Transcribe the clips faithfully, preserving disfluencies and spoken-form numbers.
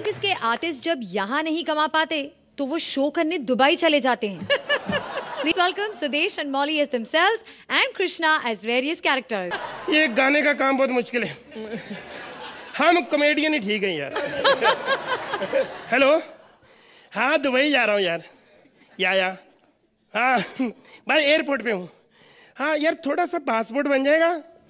Circus के artist जब यहाँ नहीं कमा पाते तो वो शो करने दुबई चले जाते हैं। Please welcome Sudesh and Molly as themselves and Krishna as various characters. ये गाने का काम बहुत मुश्किल है। हम कॉमेडियन ही ठीक हैं यार। हेलो, हाँ दुबई जा रहा हूँ यार। या या हाँ भाई एयरपोर्ट पे हूँ। हाँ यार थोड़ा सा पासपोर्ट बन जाएगा?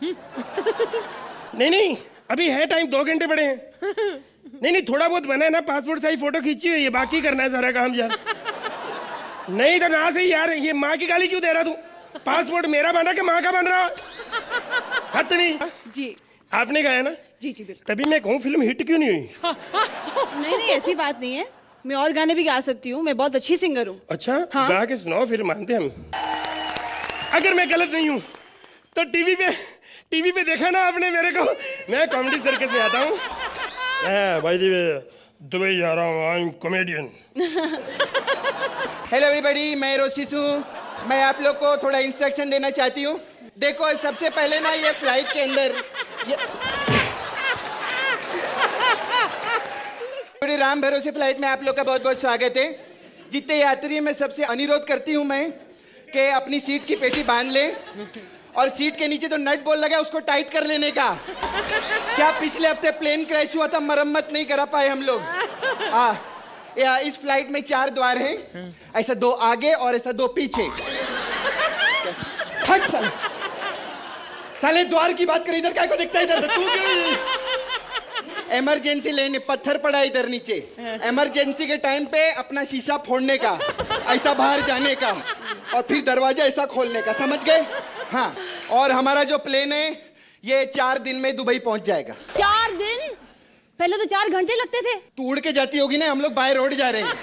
नहीं नहीं अभी है टाइम, दो घंटे पड़े हैं। नहीं नहीं थोड़ा बहुत बना है ना, पासपोर्ट साइज फोटो खींची हुई है, बाकी करना है सारा काम यार। नहीं तो ना सही यार, ये माँ की गाली क्यों दे रहा तू? पासपोर्ट मेरा बना के माँ का बन रहा? हद नहीं जी आपने कहा है ना? जी जी बिल्कुल। तभी मैं कहूँ फिल्म हिट क्यों नहीं हुई? नहीं नहीं ऐसी बात नहीं है, मैं और गाने भी गा सकती हूँ, मैं बहुत अच्छी सिंगर हूँ। अच्छा हाँ? गा के सुनाओ फिर मानते हम। अगर मैं गलत नहीं हूँ तो टीवी पे टीवी पे देखा ना आपने मेरे को, मैं कॉमेडी सर्कस में आता हूँ। भाई जी दुबई जा रहा हूँ, I am comedian. Hello everybody, मैं रोशित हूँ। मैं आप लोग को थोड़ा इंस्ट्रक्शन देना चाहती हूँ। देखो सबसे पहले ना ये फ्लाइट के अंदर ये राम भरोसे फ्लाइट में आप लोग का बहुत बहुत स्वागत है। जितने यात्री मैं सबसे अनुरोध करती हूँ मैं कि अपनी सीट की पेटी बांध ले और सीट के नीचे जो नट बोल लगा उसको टाइट कर लेने का। क्या पिछले हफ्ते प्लेन क्रैश हुआ था, मरम्मत नहीं करा पाए हम लोग। हाँ या इस फ्लाइट में चार द्वार हैं, ऐसा दो आगे और ऐसा दो पीछे। हट साले, साले द्वार की बात कर, इधर क्या को दिखता है इधर? तू क्यों? इमरजेंसी लेने पत्थर पड़ा इधर नीचे, इमरजेंसी के टाइम पे अपना शीशा फोड़ने का, ऐसा बाहर जाने का और फिर दरवाजा ऐसा खोलने का, समझ गए? हाँ, और हमारा जो प्लेन है ये चार दिन में दुबई पहुंच जाएगा। चार दिन? पहले तो चार घंटे लगते थे। तू उड़ के जाती होगी ना, हम लोग बाय रोड जा रहे हैं।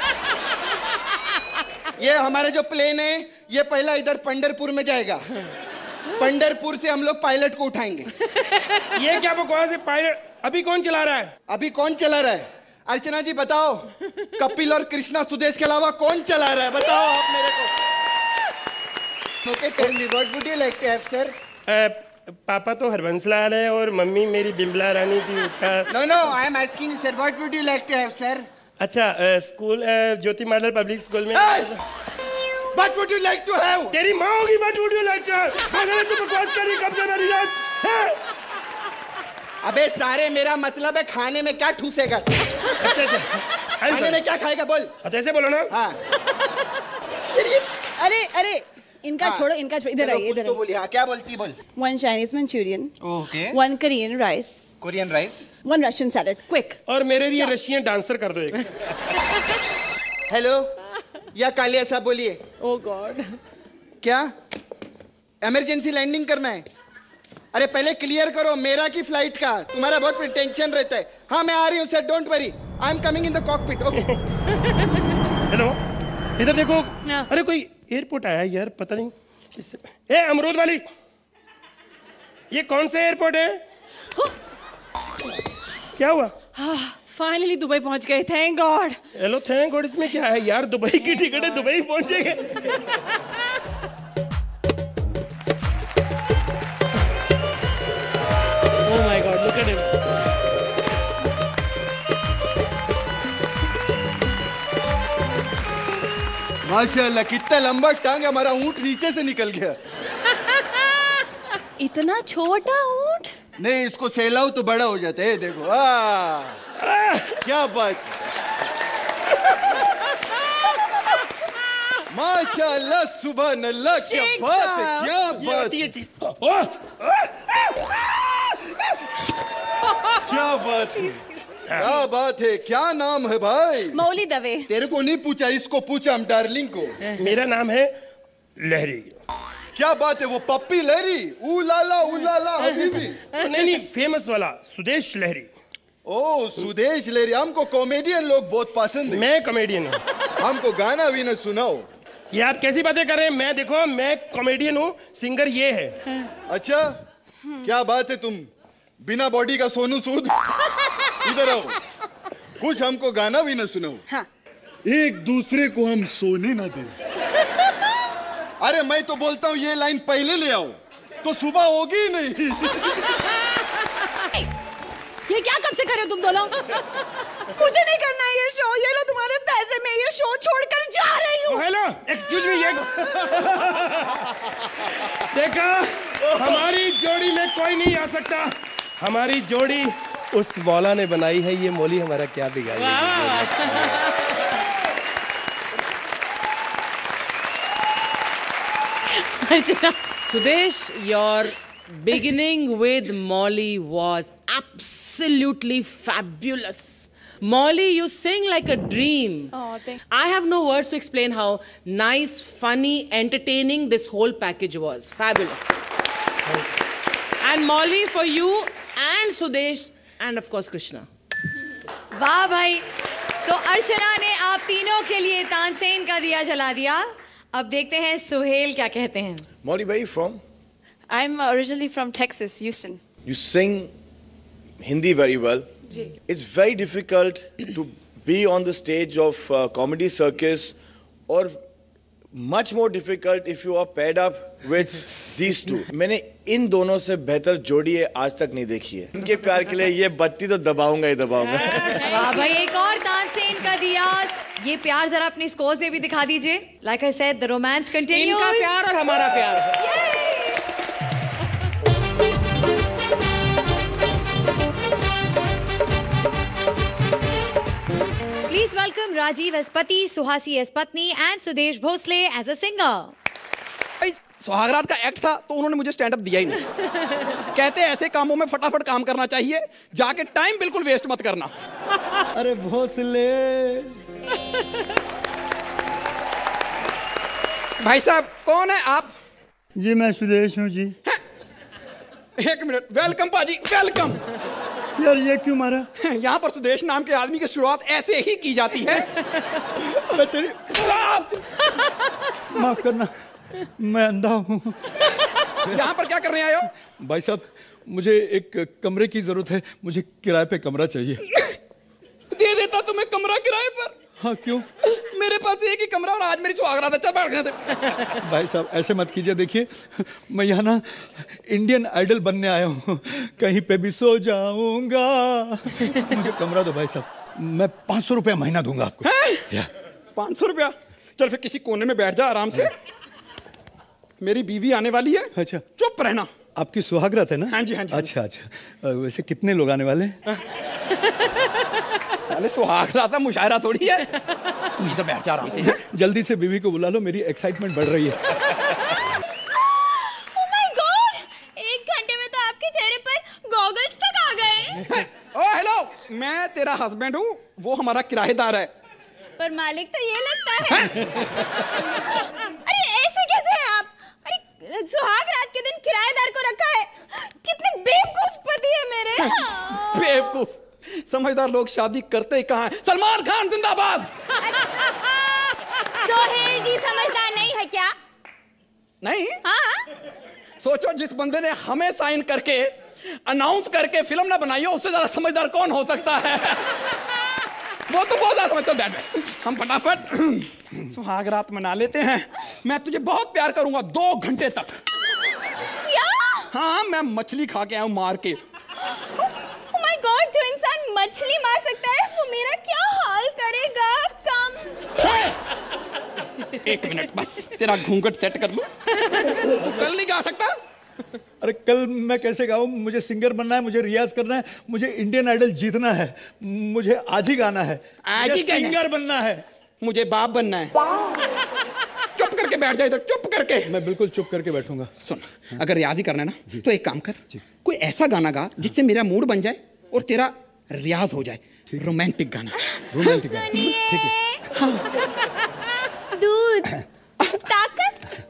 ये हमारा जो प्लेन है ये पहला इधर पंढरपुर में जाएगा, पंढरपुर से हम लोग पायलट को उठाएंगे। ये क्या बकवास है? पायलट अभी कौन चला रहा है? अभी कौन चला रहा है? अर्चना जी बताओ, कपिल और कृष्णा सुदेश के अलावा कौन चला रहा है? बताओ आप मेरे को। Okay, tell me, what would you like to have, sir? uh, पापा तो हरबंसलाल है और मम्मी मेरी बिमला रानी थी उसका। No, no, I am asking you, sir. What would you like to have, sir? अच्छा school Jyoti model public school में। Hey! What would you like to have? तेरी माँ होगी। What would you like to have? अगर तू बकवास करी कब से मेरी याद है? अबे सारे मेरा मतलब है खाने में क्या ठूसेगा? अच्छा अच्छा खाने में क्या खाएगा बोल? ऐसे बोलो ना। हाँ। अरे अरे इनका हाँ। छोड़ो, इनका छोड़ो, इधर आइए, इधर तो बोली। हाँ क्या बोलती बोल? One Chinese Manchurian, okay, one Korean rice, Korean rice, one Russian salad, quick. और मेरे लिए रशियन डांसर कर दो एक। हेलो या कालिया साहब बोलिए। ओह गॉड, क्या इमरजेंसी लैंडिंग करना है? अरे पहले क्लियर करो मेरा की फ्लाइट का, तुम्हारा बहुत टेंशन रहता है। हाँ मैं आ रही हूँ sir, don't worry, I am coming in the cockpit. Okay. Hello इधर देखो। अरे कोई एयरपोर्ट आया यार, पता नहीं किससे। ए अमरूद वाली, ये कौन सा एयरपोर्ट है? क्या हुआ? फाइनली दुबई पहुंच गए, thank God. Hello thank God, इसमें क्या है यार? दुबई की टिकट है, दुबई पहुंचेंगे। Oh my God, look at him. माशाल्लाह कितना लंबा टांग, हमारा ऊंट नीचे से निकल गया। इतना छोटा ऊंट? नहीं इसको सहलाओ तो बड़ा हो जाता है। देखो आ, क्या बात, माशाल्लाह सुभान अल्लाह, क्या बात है, क्या बात है, क्या बात है, क्या बात है। क्या नाम है भाई? मौली दवे। तेरे को नहीं पूछा, इसको पूछा हम डार्लिंग को। मेरा नाम है लहरी। क्या बात है, वो पप्पी लहरी? ऊ लाला ऊ लाला हबीबी। नहीं नहीं फेमस वाला सुदेश लहरी। ओ सुदेश लहरी, हमको कॉमेडियन लोग बहुत पसंद है। मैं कॉमेडियन हूँ। हमको गाना भी ना सुनाओ। ये आप कैसी बातें कर रहे हैं? मैं देखो मैं कॉमेडियन हूँ, सिंगर ये है। अच्छा क्या बात है, तुम बिना बॉडी का सोनू सूद। इधर आओ, कुछ हमको गाना भी ना सुनाओ। हाँ। एक दूसरे को हम सोने ना दे। अरे मैं तो बोलता हूँ ये लाइन पहले ले आओ तो सुबह होगी नहीं। ये क्या कब से कर रहे हो तुम दोनों? मुझे नहीं करना है ये शो, ये लो तुम्हारे पैसे, मैं ये शो छोड़कर जा रही हूँ। हेलो, एक्सक्यूज मी, ये देखा, हमारी जोड़ी में कोई नहीं आ सकता। हमारी जोड़ी उस मौला ने बनाई है, ये मौली हमारा क्या बिगाड़ेगी। Sudesh, your beginning with Molly was absolutely fabulous. Molly, you sing like a dream. Oh, thank I have no words to explain how nice, funny, entertaining this whole package was. Fabulous. And Molly, for you and Sudesh and of course Krishna. वाह भाई, तो अर्चना ने आप तीनों के लिए तानसेन का दिया जला दिया। अब देखते हैं सुहेल क्या कहते हैं। Molly, where are you from? I'm originally from Texas, Houston. You sing Hindi very well. It's very difficult to be on the stage of uh, comedy circus, or much more difficult if you are paired up with these two. मैंने इन दोनों से बेहतर जोड़ी आज तक नहीं देखी है। इनके प्यार के लिए ये बत्ती तो दबाऊंगा ही दबाऊंगा। वाह भाई, एक और तानसेन का दिया। ये प्यार जरा अपनी स्कोर्स पे भी दिखा दीजिए। Like I said, the romance continues. इनका प्यार और हमारा प्यार। Please welcome Rajiv as Pati, Suhasi as Patni, and Sudesh Bhosle as a singer. सुहागरात का एक्ट था तो उन्होंने मुझे स्टैंड अप दिया ही नहीं। कहते ऐसे कामों में फटाफट काम करना चाहिए, जाके टाइम बिल्कुल वेस्ट मत करना। अरे भोसले। भाई साहब कौन है आप? जी मैं सुदेश हूँ जी। एक मिनट, वेलकम पाजी, वेलकम। यार ये क्यों मारा? यहाँ पर सुदेश नाम के आदमी की शुरुआत ऐसे ही की जाती है। तेरी माफ करना, मैं अंधा हूँ। यहाँ पर क्या करने आए हो? भाई साहब मुझे एक कमरे की जरूरत है, मुझे किराए पे कमरा चाहिए। दे देता तुम्हें कमरा किराए पर। हाँ क्यों? मेरे पास एक ही कमरा और आज मेरी सुहागरात है, चल बैठ गए थे। भाई साहब ऐसे मत कीजिए, देखिए मैं यहाँ ना इंडियन आइडल बनने आया हूँ, कहीं पे भी सो जाऊंगा। मुझे कमरा दो भाई साहब, मैं पाँच सौ रुपया महीना दूंगा आपको। पाँच सौ रुपया? चल फिर किसी कोने में बैठ जा आराम से, मेरी बीवी आने वाली है। अच्छा चुप रहना। आपकी सुहागरात है ना? हाँ जी हाँ जी। अच्छा अच्छा, वैसे कितने लोग आने वाले हैं? साले सुहागरात है, मुशायरा थोड़ी है। तू इधर बैठ जा आराम से। जल्दी से बीवी को बुला लो, मेरी एक्साइटमेंट बढ़ रही है। Oh my God! एक घंटे में तो आपके चेहरे पर गॉगल्स तक आ गए। ओ हेलो, मैं तेरा हस्बैंड हूँ, वो हमारा किराएदार है। पर मालिक तो ये लगता है। अरे ऐसे कैसे हैं आप? अरे सुहाग रात के दिन किराएदार को रखा है। कितने बेवकूफ पति है मेरे। बेवकूफ? समझदार लोग शादी करते ही कहाँ हैं? सलमान खान जिंदाबाद। सोहेल जी समझदार नहीं है क्या? नहीं? हाँ। सोचो जिस बंदे ने हमें साइन करके अनाउंस करके फिल्म ना बनाई हो, उससे ज्यादा समझदार कौन हो सकता है? वो तो बहुत ज्यादा समझता। बैठ बैठ, हम फटाफट सुहागरात मना लेते हैं। मैं तुझे बहुत प्यार करूंगा दो घंटे तक। क्या? हाँ, मैं मछली खा के आया हूँ मार के। Oh my God, जो इंसान मछली मार सकता है वो मेरा क्या हाल करेगा? कम। एक मिनट बस, तेरा घूंघट सेट कर लूं। तू कल नहीं गा सकता? अरे कल मैं कैसे गाऊं? मुझे सिंगर बनना है, मुझे रियाज करना है, मुझे इंडियन आइडल जीतना है, मुझे आज ही गाना है, आज ही सिंगर बनना है, मुझे बाप बनना है। चुप करके बैठ जा इधर, चुप करके। मैं बिल्कुल चुप करके बैठूंगा। सुन, अगर रियाज ही करना है ना तो एक काम कर, कोई ऐसा गाना गा जिससे मेरा मूड बन जाए और तेरा रियाज हो जाए। रोमांटिक गाना। रोमांटिक गाना, ठीक है। दूध, ताकत।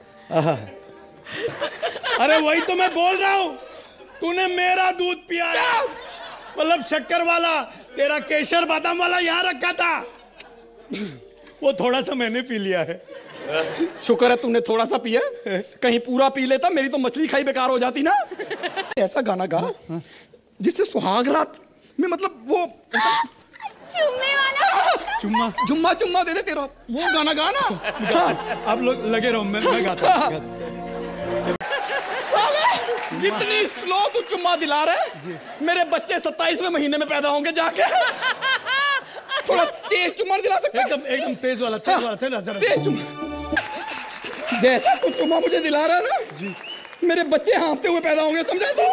अरे वही तो मैं बोल रहा हूँ, तूने मेरा दूध पिया है, मतलब शक्कर वाला। तेरा केसर बादाम वाला यहाँ रखा था, वो थोड़ा सा मैंने पी लिया है। शुक्र है तूने थोड़ा सा पिया, कहीं पूरा पी लेता मेरी तो मछली खाई बेकार हो जाती ना। ऐसा गाना गा जिससे सुहागरात में मतलब वो चुम्मे वाला। चुम्मा जुम्मा चुम्मा दे दे तेरा, वो गाना गा ना। आप लोग लगे रहो, मैं मैं गाता हूँ। जितनी स्लो तू चुम्मा दिला रहे, मेरे बच्चे सत्ताईसवें महीने में पैदा होंगे जाके। थोड़ा तेज चुम्मा दिला सकते? एकदम एकदम तेज वाला, तेज वाला, तेज वाला, तेज चुम्मा। जैसा तू चुम्मा मुझे दिला रहा है ना, मेरे बच्चे हाँफते हुए पैदा होंगे, समझे तू?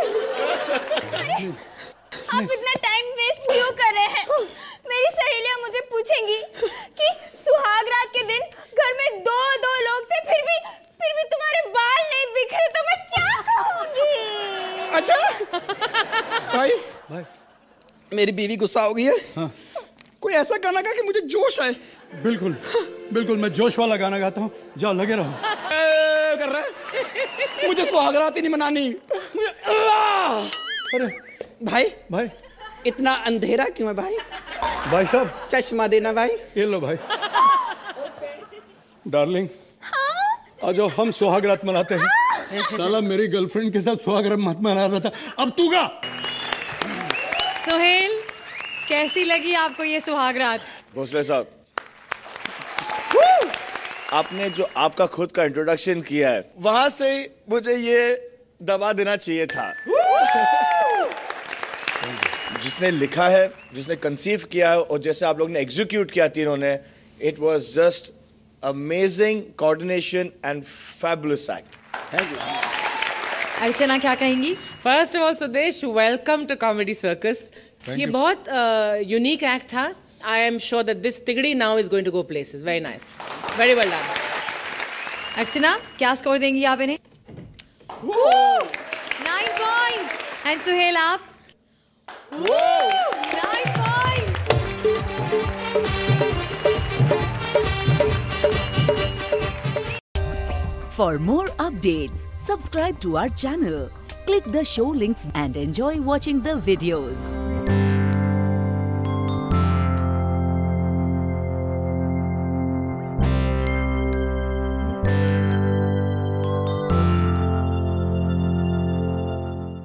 आप इतना टाइम वेस्ट क्यों कर रहे हैं? मेरी सहेलियां मुझे पूछेंगी कि सुहाग रात के दिन घर में दो दो लोग थे, फिर भी फिर भी तुम्हारे बाल नहीं बिखरे, तो मैं क्या कहूंगी? अच्छा भाई, भाई मेरी बीवी गुस्सा हो गई है। हाँ। कोई ऐसा गाना गा कि मुझे जोश आए। बिल्कुल बिल्कुल, मैं जोश वाला गाना गाता हूँ, जाओ लगे रहो। कर रहा है, मुझे सुहागरात ही नहीं मनानी। मुझे अरे भाई भाई इतना अंधेरा क्यों है भाई? भाई साहब चश्मा देना भाई। ये लो भाई। डार्लिंग, आ जाओ, हम सुहागरात मनाते हैं। साला मेरी गर्लफ्रेंड के साथ सुहागरात मत मना रहा था, अब तू गा। सोहेल, कैसी लगी आपको ये सुहागरात? भोसले साहब, आपने जो आपका खुद का इंट्रोडक्शन किया है, वहां से मुझे ये दबा देना चाहिए था। जिसने लिखा है, जिसने कंसीव किया है और जैसे आप लोग ने एग्जीक्यूट किया तीनों ने, it was just amazing coordination and fabulous act. Thank you. Archana क्या कहेंगी? First of all Sudesh, welcome to comedy circus. ये बहुत यूनिक uh, एक्ट था। I am sure that this तिगड़ी now is going to go places. Very nice, very well done. Archana, क्या score देंगी आप इन्हें? Nine points. एंड सुहेल आप? Nine points. For more updates, subscribe to our channel, click the show links and enjoy watching the videos.